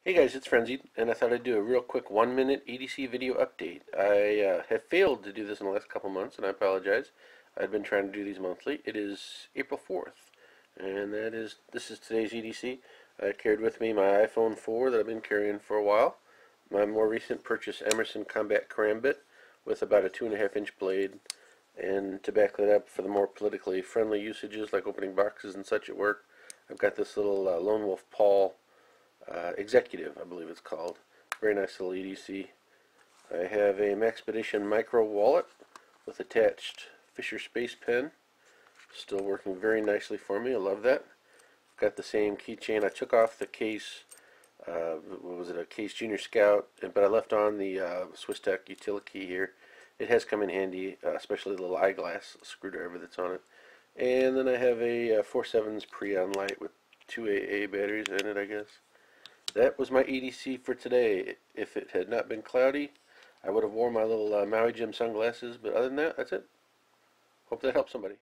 Hey guys, it's Frenzied, and I thought I'd do a real quick 1-minute EDC video update. I have failed to do this in the last couple months, and I apologize. I've been trying to do these monthly. It is April 4th, and this is today's EDC. I carried with me my iPhone 4 that I've been carrying for a while. My more recent purchase, Emerson Combat Karambit, with about a 2.5-inch blade. And to back that up for the more politically friendly usages like opening boxes and such at work, I've got this little Lone Wolf Paul Executive, I believe it's called. Very nice little EDC. I have a Maxpedition Micro wallet with attached Fisher Space Pen. Still working very nicely for me. I love that. Got the same keychain. I took off the case. What was it? A Case Junior Scout, but I left on the Swiss Tech Utili-Key here. It has come in handy, especially the little eyeglass screwdriver that's on it. And then I have a 4.7's Preon light with 2 AA batteries in it, I guess. That was my EDC for today. If it had not been cloudy, I would have worn my little Maui Jim sunglasses, but other than that, that's it. Hope that helps somebody.